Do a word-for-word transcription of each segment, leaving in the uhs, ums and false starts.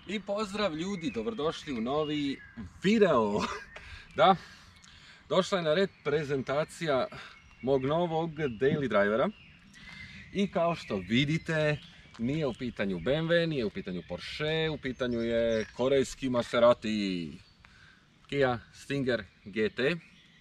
I pozdrav ljudi, dobrodošli u novi video. Da, došla je na red prezentacija mog novog daily drivera. I kao što vidite, nije u pitanju B M W, nije u pitanju Porsche, u pitanju je korejski Maserati Kia Stinger G T.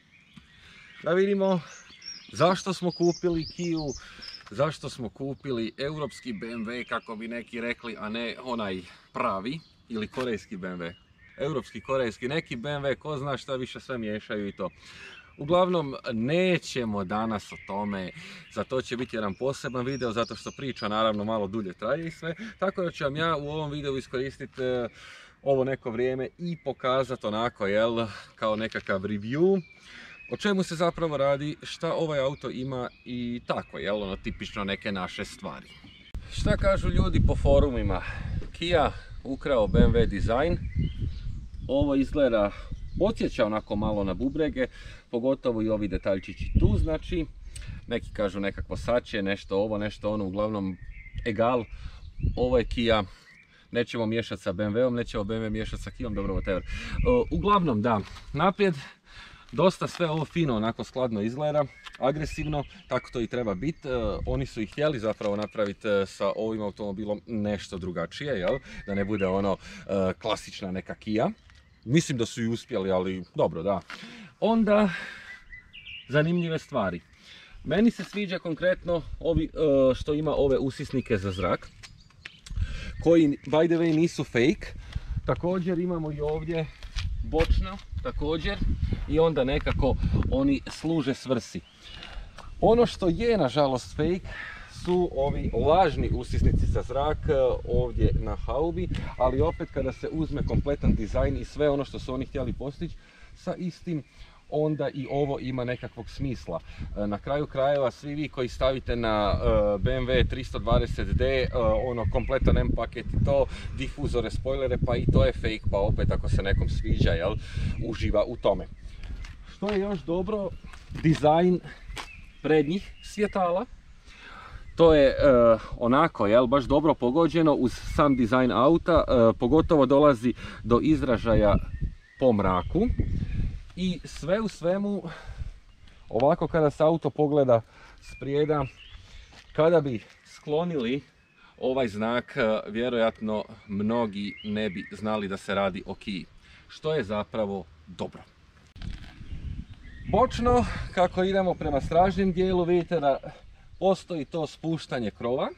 Da vidimo zašto smo kupili Kiu, zašto smo kupili europski B M W, kako bi neki rekli, a ne onaj pravi ili korejski B M W. Europski, korejski, neki B M W, ko zna šta više, sve miješaju i to. Uglavnom, nećemo danas o tome, za to će biti jedan poseban video, zato što priča naravno malo dulje traje i sve. Tako da ću vam ja u ovom videu iskoristiti uh, ovo neko vrijeme i pokazati onako, jel, kao nekakav review. O čemu se zapravo radi, šta ovaj auto ima i tako, jel, ono tipično neke naše stvari. Šta kažu ljudi po forumima? Kia ukrao B M W dizajn. Ovo izgleda, podsjeća onako malo na bubrege, pogotovo i ovi detaljčići tu, znači. Neki kažu nekakvo sače, nešto ovo, nešto ono, uglavnom egal. Ovo je Kia. Nećemo miješati sa B M W-om, nećemo B M W miješati sa Kijom, dobro, whatever. Uglavnom, da, naprijed. Dosta sve ovo fino, onako skladno izgleda, agresivno, tako to i treba biti. Uh, oni su i htjeli zapravo napraviti uh, sa ovim automobilom nešto drugačije, jel? Da ne bude ono uh, klasična neka Kia. Mislim da su i uspjeli, ali dobro, da. Onda, zanimljive stvari. Meni se sviđa konkretno ovi, uh, što ima ove usisnike za zrak, koji by the way nisu fake. Također imamo i ovdje bočno, također, i onda nekako oni služe svrsi. Ono što je nažalost fake su ovi lažni usisnici za zrak ovdje na haubi, ali opet kada se uzme kompletan dizajn i sve ono što su oni htjeli postići sa istim, onda i ovo ima nekakvog smisla. Na kraju krajeva, svi vi koji stavite na uh, B M W tristo dvadeset D uh, ono kompletan M paket i to, difuzore, spoilere, pa i to je fake, pa opet ako se nekom sviđa, jel, uživa u tome. Što je još dobro, dizajn prednjih svjetala. To je uh, onako, jel, baš dobro pogođeno uz sam dizajn auta, uh, pogotovo dolazi do izražaja po mraku. I sve u svemu, ovako kada se auto pogleda sprijeda, kada bi sklonili ovaj znak, vjerojatno mnogi ne bi znali da se radi o Kiji, što je zapravo dobro. Bočno, kako idemo prema stražnjem dijelu, vidite da postoji to spuštanje krova.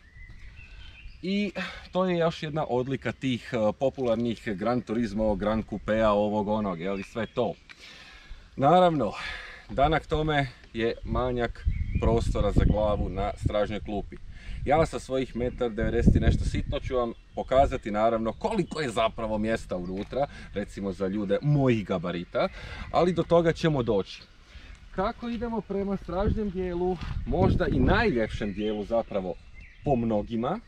I to je još jedna odlika tih popularnih Gran Turismo, Gran Coupea, ovog onog, jel, i sve to. Naravno, danak tome je manjak prostora za glavu na stražnjoj klupi. Ja sa svojih jedan devedeset i nešto sitno ću vam pokazati naravno koliko je zapravo mjesta unutra, recimo za ljude mojih gabarita, ali do toga ćemo doći. Kako idemo prema stražnjem dijelu, možda i najljepšem dijelu zapravo po mnogima.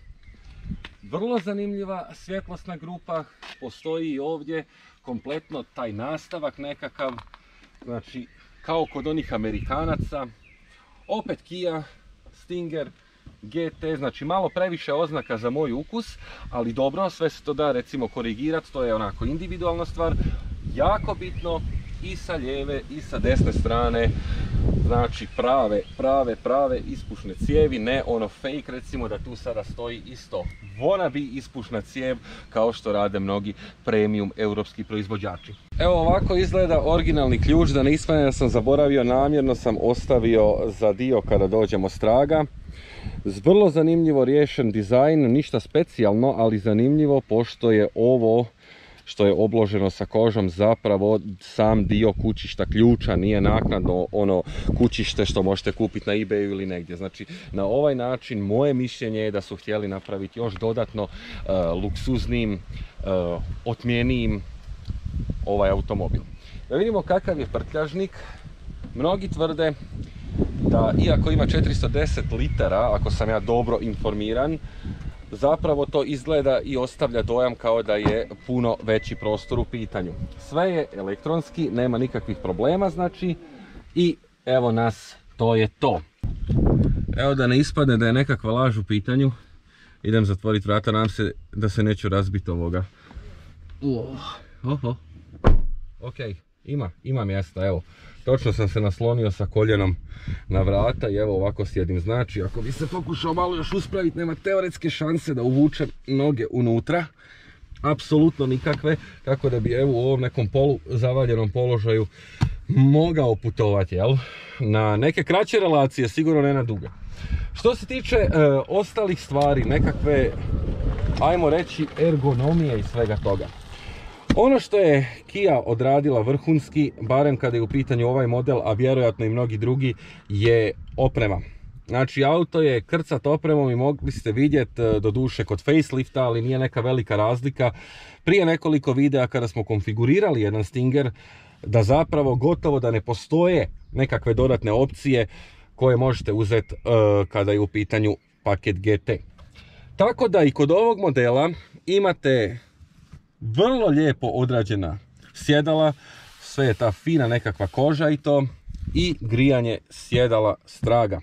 Vrlo zanimljiva svjetlosna grupa, postoji i ovdje kompletno taj nastavak nekakav. Znači, kao kod onih Amerikanaca, opet Kia, Stinger, G T, znači malo previše oznaka za moj ukus, ali dobro, sve se to da recimo korigirati, to je onako individualna stvar. Jako bitno i sa lijeve i sa desne strane, znači prave, prave, prave ispušne cijevi, ne ono fake, recimo da tu sada stoji isto wannabe ispušna cijev kao što rade mnogi premium europski proizvođači. Evo ovako izgleda originalni ključ, da ne ispadne da sam zaboravio, namjerno sam ostavio za dio kada dođemo s traga. Vrlo zanimljivo riješen dizajn, ništa specijalno, ali zanimljivo pošto je ovo što je obloženo sa kožom zapravo sam dio kućišta ključa, nije naknadno ono kućište što možete kupiti na eBayu ili negdje. Znači, na ovaj način moje mišljenje je da su htjeli napraviti još dodatno uh, luksuznim, uh, otmjenijim ovaj automobil. Da vidimo kakav je prtljažnik. Mnogi tvrde da iako ima četiristo deset litara, ako sam ja dobro informiran, zapravo to izgleda i ostavlja dojam kao da je puno veći prostor u pitanju. Sve je elektronski, nema nikakvih problema, znači, i evo nas, to je to. Evo da ne ispadne da je nekakva laž u pitanju, idem zatvoriti vrata, nadam se da se neću razbiti ovoga Uh, oho. Ok, ima, ima mjesta, evo. Točno sam se naslonio sa koljenom na vrata i evo ovako sjedim. Znači, ako bi se pokušao malo još uspraviti, nema teoretske šanse da uvučem noge unutra. Apsolutno nikakve, tako da bi evo u ovom nekom polu zavaljenom položaju mogao putovati, jel? Na neke kraće relacije, sigurno ne na duge. Što se tiče e, ostalih stvari, nekakve, ajmo reći, ergonomije i svega toga. Ono što je Kia odradila vrhunski, barem kada je u pitanju ovaj model, a vjerojatno i mnogi drugi, je oprema. Znači, auto je krcat opremom i mogli ste vidjeti, doduše kod facelifta, ali nije neka velika razlika. Prije nekoliko videa kada smo konfigurirali jedan Stinger, da zapravo gotovo da ne postoje nekakve dodatne opcije koje možete uzeti uh, kada je u pitanju paket G T. Tako da i kod ovog modela imate vrlo lijepo odrađena sjedala, sve je ta fina nekakva koža i to, i grijanje sjedala straga.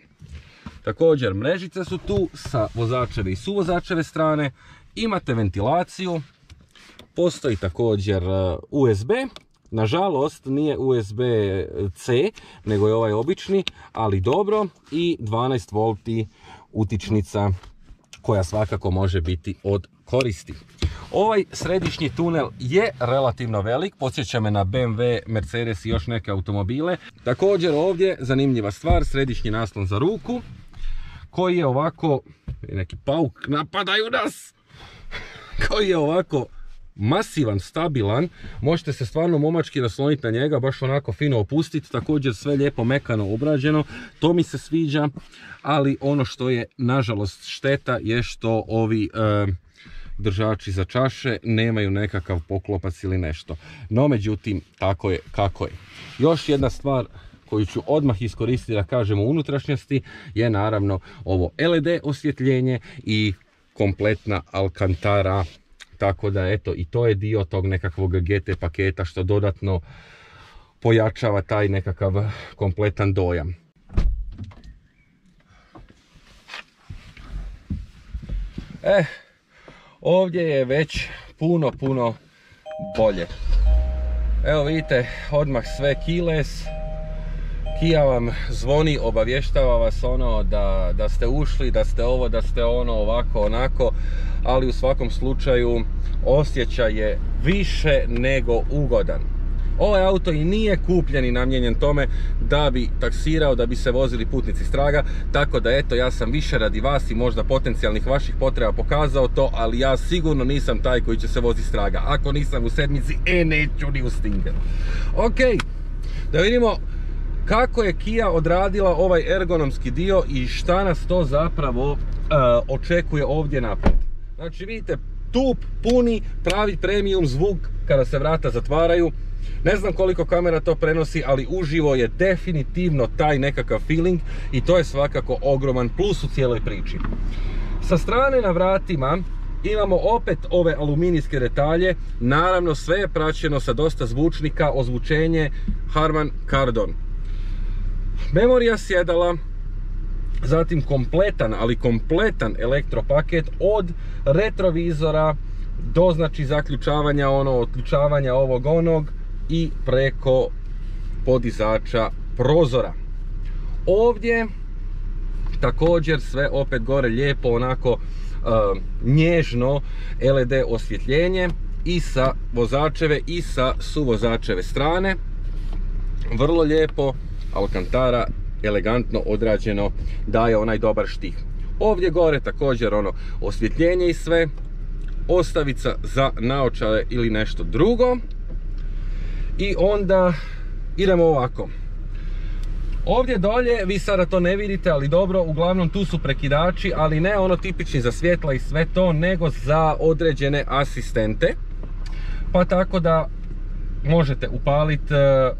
Također mrežice su tu sa vozačeve i suvozačeve strane, imate ventilaciju, postoji također U S B, nažalost nije U S B C, nego je ovaj obični, ali dobro, i dvanaest volti utičnica koja svakako može biti od koristi. Ovaj središnji tunel je relativno velik, podsjeća me na B M W, Mercedes i još neke automobile. Također ovdje zanimljiva stvar, središnji naslon za ruku, koji je ovako, neki pauk, napadaju nas, koji je ovako masivan, stabilan, možete se stvarno momački nasloniti na njega, baš onako fino opustiti, također sve lijepo mekano obrađeno, to mi se sviđa, ali ono što je nažalost šteta je što ovi e, držači za čaše nemaju nekakav poklopac ili nešto, no međutim tako je kako je. Još jedna stvar koju ću odmah iskoristiti da kažemo u unutrašnjosti je naravno ovo L E D osvjetljenje i kompletna Alcantara. Tako da eto, i to je dio tog nekakvog G T paketa što dodatno pojačava taj nekakav kompletan dojam. E, ovdje je već puno, puno bolje. Evo vidite, odmah sve keyless. Kia vam zvoni, obavještava vas ono da, da ste ušli, da ste ovo, da ste ono, ovako, onako, ali u svakom slučaju osjećaj je više nego ugodan. Ovaj auto i nije kupljen i namijenjen tome da bi taksirao, da bi se vozili putnici straga, tako da eto, ja sam više radi vas i možda potencijalnih vaših potreba pokazao to, ali ja sigurno nisam taj koji će se voziti straga. Ako nisam u sedmici, e neću ni u Stinger. Ok, da vidimo kako je Kia odradila ovaj ergonomski dio i šta nas to zapravo uh, očekuje ovdje naprijed. Znači vidite, tup, puni, pravi premium zvuk kada se vrata zatvaraju. Ne znam koliko kamera to prenosi, ali uživo je definitivno taj nekakav feeling i to je svakako ogroman plus u cijeloj priči. Sa strane na vratima imamo opet ove aluminijske detalje, naravno sve je praćeno sa dosta zvučnika, ozvučenje Harman Kardon. Memorija sjedala, zatim kompletan, ali kompletan elektropaket od retrovizora do znači zaključavanja ono, otključavanja ovog onog i preko podizača prozora. Ovdje također sve opet gore lijepo onako uh, nježno L E D osvjetljenje i sa vozačeve i sa suvozačeve strane. Vrlo lijepo, Alcantara elegantno odrađeno, daje onaj dobar štih. Ovdje gore također ono osvjetljenje i sve, ostavica za naočale ili nešto drugo. I onda idemo ovako. Ovdje dolje, vi sada to ne vidite, ali dobro, uglavnom tu su prekidači, ali ne ono tipični za svjetla i sve to, nego za određene asistente. Pa tako da možete upaliti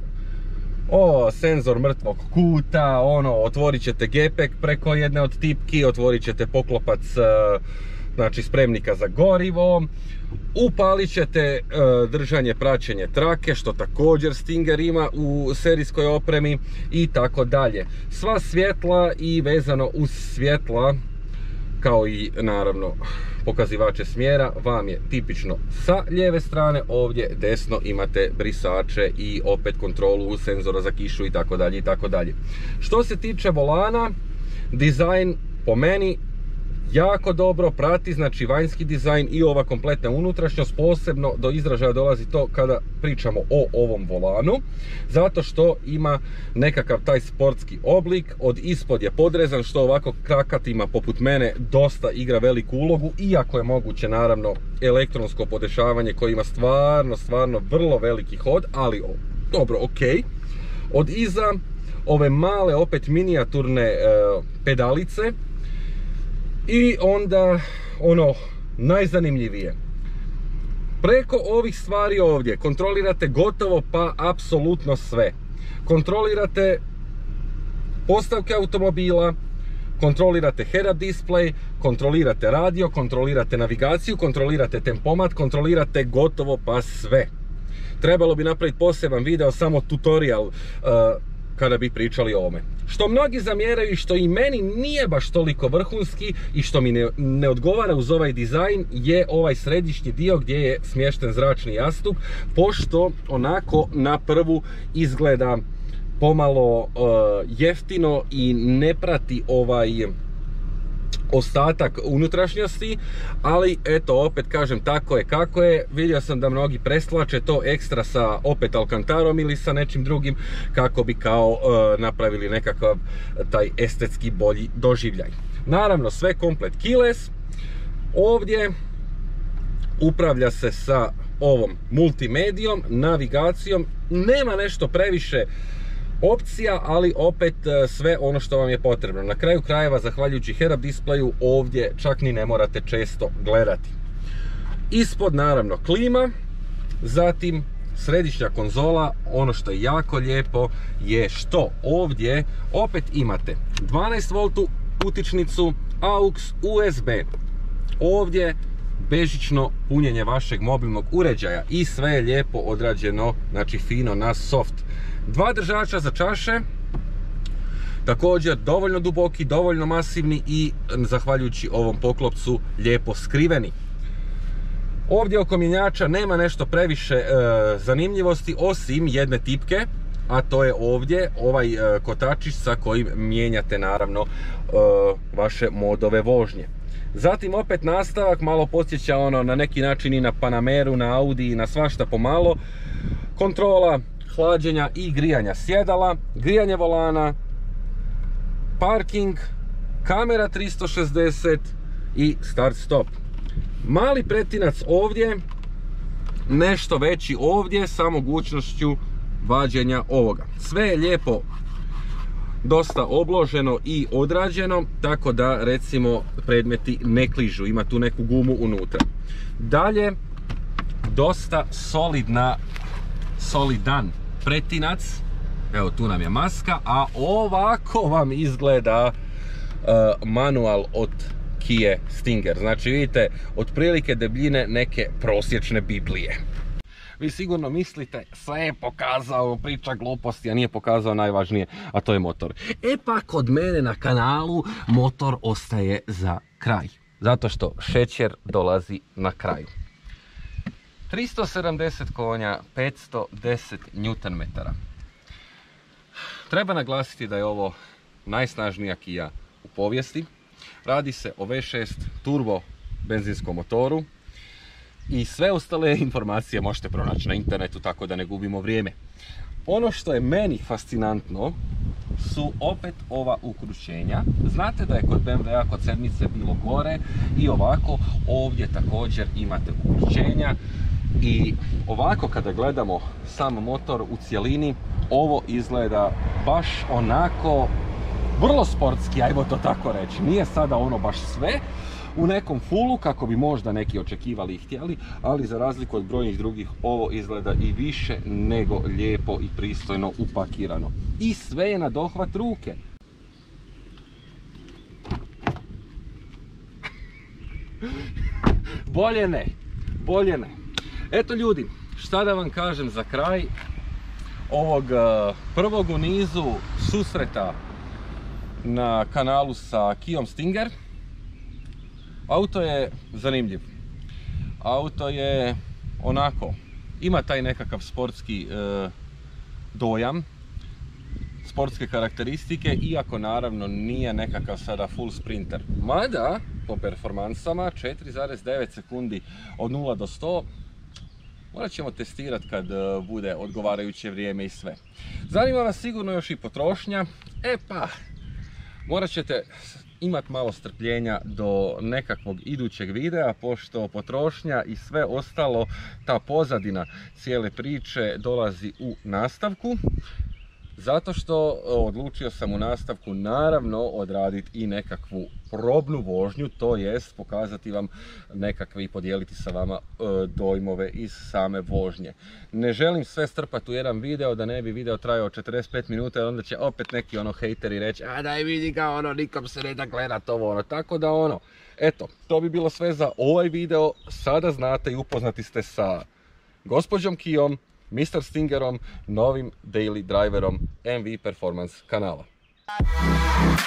o, senzor mrtvog kuta, ono, otvorit ćete gepek preko jedne od tipki, otvorit ćete poklopac, znači spremnika za gorivo, upalit ćete uh, držanje, praćenje trake, što također Stinger ima u serijskoj opremi i tako dalje. Sva svjetla i vezano uz svjetla kao i naravno pokazivače smjera vam je tipično sa lijeve strane, ovdje desno imate brisače i opet kontrolu senzora za kišu i tako dalje i tako dalje. Što se tiče volana, dizajn po meni jako dobro prati, znači vanjski dizajn i ova kompletna unutrašnjost. Posebno do izražaja dolazi to kada pričamo o ovom volanu, zato što ima nekakav taj sportski oblik, od ispod je podrezan, što ovako krakatima poput mene dosta igra veliku ulogu, iako je moguće naravno elektronsko podešavanje koje ima stvarno, stvarno vrlo veliki hod, ali dobro, ok. Od iza ove male, opet minijaturne e, pedalice. I onda ono najzanimljivije, preko ovih stvari ovdje kontrolirate gotovo pa apsolutno sve. Kontrolirate postavke automobila, kontrolirate head-up display, kontrolirate radio, kontrolirate navigaciju, kontrolirate tempomat, kontrolirate gotovo pa sve. Trebalo bi napraviti poseban video, samo tutorial uh, kada bi pričali o ovome. Što mnogi zamjeraju i što i meni nije baš toliko vrhunski i što mi ne, ne odgovara uz ovaj dizajn je ovaj središnji dio gdje je smješten zračni jastup, pošto onako na prvu izgleda pomalo uh, jeftino i ne prati ovaj ostatak unutrašnjosti, ali eto, opet kažem, tako je kako je. Vidio sam da mnogi preslače to ekstra sa opet Alcantarom ili sa nečim drugim kako bi kao uh, napravili nekakav taj estetski bolji doživljaj. Naravno, sve komplet keyless. Ovdje upravlja se sa ovom multimedijom, navigacijom, nema nešto previše opcija, ali opet sve ono što vam je potrebno. Na kraju krajeva, zahvaljujući head-up displeju, ovdje čak ni ne morate često gledati. Ispod naravno klima, zatim središnja konzola. Ono što je jako lijepo je što ovdje opet imate dvanaest voltnu utičnicu, aux, U S B, ovdje bežično punjenje vašeg mobilnog uređaja i sve je lijepo odrađeno, znači fino na soft. Dva držača za čaše, također dovoljno duboki, dovoljno masivni i zahvaljujući ovom poklopcu lijepo skriveni. Ovdje oko mjenjača nema nešto previše e, zanimljivosti osim jedne tipke, a to je ovdje ovaj e, kotačić sa kojim mijenjate naravno e, vaše modove vožnje. Zatim opet nastavak, malo podsjeća ono na neki način i na Panameru, na Audi i na svašta pomalo. Kontrola hlađenja i grijanja sjedala, grijanje volana, parking, kamera tristo šezdeset i start stop. Mali pretinac ovdje, nešto veći ovdje sa mogućnošću vađenja ovoga. Sve je lijepo dosta obloženo i odrađeno, tako da recimo predmeti ne kližu, ima tu neku gumu unutra. Dalje, dosta solidna, solidan pretinac, evo tu nam je maska, a ovako vam izgleda uh, manual od Kia Stinger. Znači vidite, otprilike debljine neke prosječne Biblije. Vi sigurno mislite, sve je pokazao, priča gluposti, a nije pokazao najvažnije, a to je motor. E pa kod mene na kanalu motor ostaje za kraj, zato što šećer dolazi na kraju. tristo sedamdeset konja, petsto deset newton metara. Treba naglasiti da je ovo najsnažnija Kia u povijesti. Radi se o V šest turbo benzinskom motoru i sve ostale informacije možete pronaći na internetu, tako da ne gubimo vrijeme. Ono što je meni fascinantno su opet ova ukrućenja. Znate da je kod B M W-a kod sedmice bilo gore i ovako, ovdje također imate ukrućenja. I ovako kada gledamo sam motor u cjelini, ovo izgleda baš onako vrlo sportski, ajmo to tako reći. Nije sada ono baš sve u nekom fullu kako bi možda neki očekivali i htjeli, ali za razliku od brojnih drugih ovo izgleda i više nego lijepo i pristojno upakirano. I sve je na dohvat ruke. Bolje ne, bolje ne. Eto ljudi, šta da vam kažem za kraj ovog prvog u nizu susreta na kanalu sa Kijom Stinger. Auto je zanimljiv. Auto je onako, ima taj nekakav sportski e, dojam, sportske karakteristike, iako naravno nije nekakav sada full sprinter. Mada, po performansama, četiri zarez devet sekundi od nula do sto, morat ćemo testirati kad bude odgovarajuće vrijeme i sve. Zanima vas sigurno još i potrošnja. E pa, morat ćete imati malo strpljenja do nekakvog idućeg videa, pošto potrošnja i sve ostalo, ta pozadina cijele priče dolazi u nastavku. Zato što odlučio sam u nastavku naravno odraditi i nekakvu probnu vožnju, to jest pokazati vam nekakve i podijeliti sa vama dojmove iz same vožnje. Ne želim sve strpati u jedan video, da ne bi video trajao četrdeset pet minuta, jer onda će opet neki ono hejteri reći a daj vidi ga ono, nikom se ne da gledat ovo ono, tako da ono, eto, to bi bilo sve za ovaj video. Sada znate i upoznati ste sa gospođom Kijom, mister Stingerom, novim daily driverom M V Performance kanala.